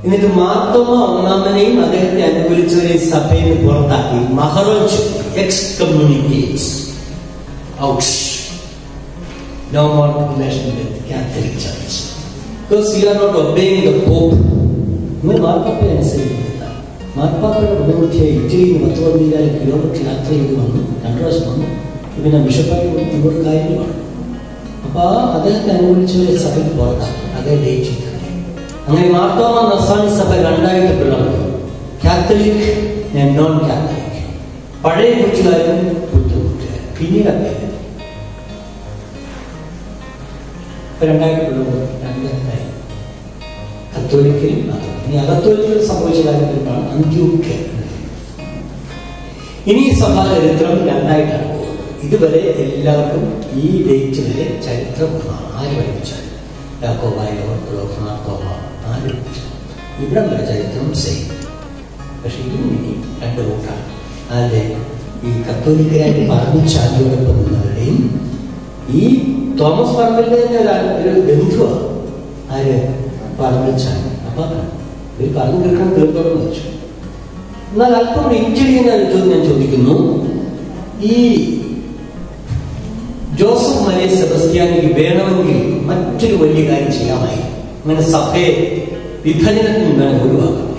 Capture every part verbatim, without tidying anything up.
എന്നിട്ട് മാർത്തോമ ഒന്നാമനെയും അദ്ദേഹത്തെ അനുകൂലിച്ചവരെയും സഭയിൽ നിന്ന് പുറത്താക്കി. മഹറോജ് excommunicates out. No more relation with Catholic Church because you are not obeying the Pope. നിങ്ങൾ മാർപ്പാപ്പയെ അനുസരിക്കുന്നില്ല. മാർപ്പാപ്പയുടെ പ്രതിനിധിയായി ഇറ്റലിയിൽ നിന്ന് പത്ത് പതിനയ്യായിരം കിലോമീറ്റർ യാത്ര ചെയ്ത് വന്നു, രണ്ടു പ്രാവശ്യം വന്നു. പിന്നെ ബിഷപ്പായി മുന്നോട്ട് കാര്യമാണ്. അപ്പൊ അദ്ദേഹത്തെ അനുകൂലിച്ചവരെ സഭയിൽ പുറത്താക്കി. അതേ ഡേറ്റ് അങ്ങനെ മാർത്തോമ നസ്രാണി സഭ രണ്ടായിട്ട് പിളർന്നു. കാത്തലിക് നോൺ കാത്തലിക്, പഴയ കൂട്ടുകാരും പുതിയ കൂട്ടുകാരും. പിന്നീട് അദ്ദേഹം രണ്ടായിട്ട് പിളർന്നു. രണ്ടായി കത്തോലിക്കലും ഇനി അകത്തോലിക്കൽ സംഭവിച്ച കാര്യത്തിലാണ് അന്ത്യോക്യ. ഇനി സഭാചരിത്രം രണ്ടായിട്ടാണ് പോകുന്നത്. ഇതുവരെ എല്ലാവർക്കും ഈ ഡേറ്റ് വരെ ചരിത്രം ആര് പഠിപ്പിച്ചാൽ യാക്കോബായ ഓർത്തഡോക്സ് മാർത്തോമ ആര് പഠിപ്പിച്ചാൽ ഇവിടം വരെ ചരിത്രം സെയിം. പക്ഷെ ഇതിനും ഇനി രണ്ട് കൂട്ടാണ്. അതിന്റെ ഈ കത്തോലിക്കരായിട്ട് പറഞ്ഞാലിയോടൊപ്പം നിന്നവരുടെയും ഈ തോമസ് പറമ്പിലിന്റെ തന്നെ ഒരു ബന്ധുവാണ് ആര് പറഞ്ഞാൽ. അപ്പൊ ഇവർ പറഞ്ഞു കേൾക്കാൻ തീർത്തോളം വെച്ചു. എന്നാൽ അല്പം കൂടി ഇറ്റലിയെന്ന ചോദ്യം ഞാൻ ചോദിക്കുന്നു. ഈ ജോസഫ് മരിയ സെബസ്ത്യാനിക്ക് വേണമെങ്കിൽ മറ്റൊരു വലിയ കാര്യം ചെയ്യാമായി. അങ്ങനെ സഭയെ വിഭജനത്തിൽ നിന്ന് ഒഴിവാക്കണ്ടേ?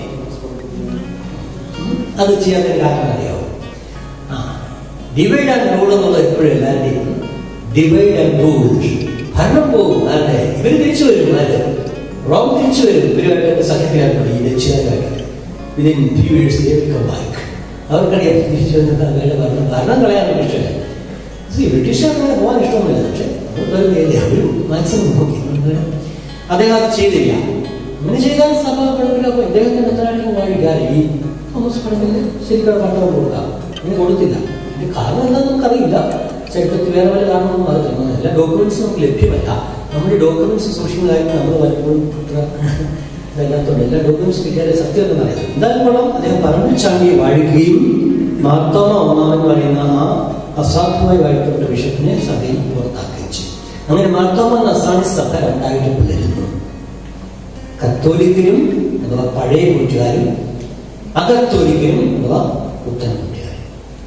അത് ചെയ്യാൻ കാരണം അറിയാവോ? ആ ഡിവൈഡ് ആൻഡ് റൂൾ എന്നുള്ളത് എപ്പോഴും എല്ലാവരുടെയും ഡിവൈഡ് ആൻഡ് റൂൾ. ഭരണം പോകും അല്ലേ? ഇവര് തിരിച്ചു വരും. അല്ലെ റോം തിരിച്ചു വരും. ഇവരുമായിട്ട് സഖ്യത്തിലായി ഈ രക്ഷിതാക്കളായിട്ട് within few years they will come back. അവർക്കറിയാം തിരിച്ചു വന്നിട്ട് അവരുടെ ഭരണം ഭരണം കളയാനുള്ള ഇഷ്ടമില്ല. ബ്രിട്ടീഷുകാർക്ക് പോകാൻ ഇഷ്ടമൊന്നുമില്ല. പക്ഷെ അവർ മാക്സിമം നോക്കി. അദ്ദേഹം അത് ചെയ്തില്ല. അങ്ങനെ ചെയ്താൽ സഭ കുഴപ്പമില്ല. ഇദ്ദേഹത്തിന്റെ മെത്രാനിക്ക് വാഴിക്കാതെ ഈ തോമസ് പറമ്പിന് ശരിക്കും പട്ടം കൊടുക്കാം. ഇങ്ങനെ കൊടുത്തില്ല. ഇതിന്റെ കാരണം എന്താണെന്ന് നമുക്കറിയില്ല. ചരിത്രത്തിൽ വേറെ വല്ല കാരണമൊന്നും അറിയില്ല. എല്ലാ ഡോക്യുമെന്റ്സും നമുക്ക് ലഭ്യമല്ല. നമ്മുടെ ഡോക്യുമെന്റ്സ് സൂക്ഷിക്കുന്നതായിട്ട് നമ്മൾ പലപ്പോഴും ഇതല്ലാത്തതുകൊണ്ട് എല്ലാ ഡോക്യുമെന്റ്സ് കിട്ടിയാലേ സത്യം എന്ന് പറയാം. എന്തായാലും കൊള്ളാം. അദ്ദേഹം പറമ്പിൽ ചാണ്ടിയെ വാഴിക്കുകയും മാർത്തോമ ഒന്നാമെന്ന് പറയുന്ന ആ അസാധുവായി വാഴ്ത്തപ്പെട്ട ബിഷപ്പിനെ സഭയിൽ പുറത്താക്കുകയും ചെയ്തു. അങ്ങനെ മാർത്തോമ നസ്രാണി സഭ രണ്ടായിട്ട് പിളരുന്നു. കത്തോലിക്കരും അഥവാ പഴയ കൂട്ടുകാരും അകത്തോലിക്കരും അഥവാ പുത്തൻ കൂട്ടുകാരും.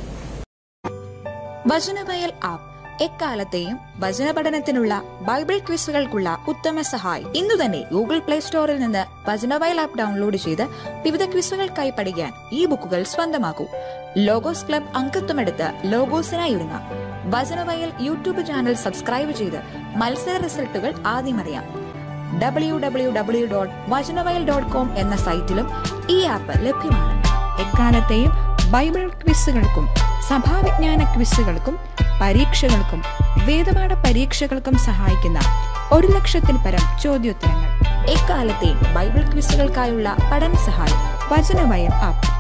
വചനവയൽ ആപ്പ് എക്കാലത്തെയും വചന പഠനത്തിനുള്ള ബൈബിൾ ക്വിസുകൾക്കുള്ള ഉത്തമ സഹായി. ഇന്നു തന്നെ ഗൂഗിൾ പ്ലേ സ്റ്റോറിൽ നിന്ന് വചനവയൽ ആപ്പ് ഡൗൺലോഡ് ചെയ്ത് വിവിധ ക്വിസുകൾക്കായി പഠിക്കാൻ ഈ ബുക്കുകൾ സ്വന്തമാക്കൂ. ലോഗോസ് ക്ലബ് അംഗത്വമെടുത്ത് ലോഗോസിനായി ഒരുങ്ങാം. വചനവയൽ യൂട്യൂബ് ചാനൽ സബ്സ്ക്രൈബ് ചെയ്ത് മത്സര റിസൾട്ടുകൾ ആദ്യം അറിയാം. W W W dot Vachanavayal dot com എന്ന സൈറ്റിലും ഈ ആപ്പ് ലഭ്യമാണ്. എക്കാലത്തെയും ബൈബിൾ ക്വിസുകൾക്കും സഭാവിജ്ഞാന ക്വിസുകൾക്കും പരീക്ഷകൾക്കും വേദപാഠ പരീക്ഷകൾക്കും സഹായിക്കുന്ന ഒരു ലക്ഷത്തിൽ പരം ചോദ്യോത്തരങ്ങൾ. എക്കാലത്തെയും ബൈബിൾ ക്വിസുകൾക്കായുള്ള പഠന സഹായം വചനവയൽ ആപ്പ്.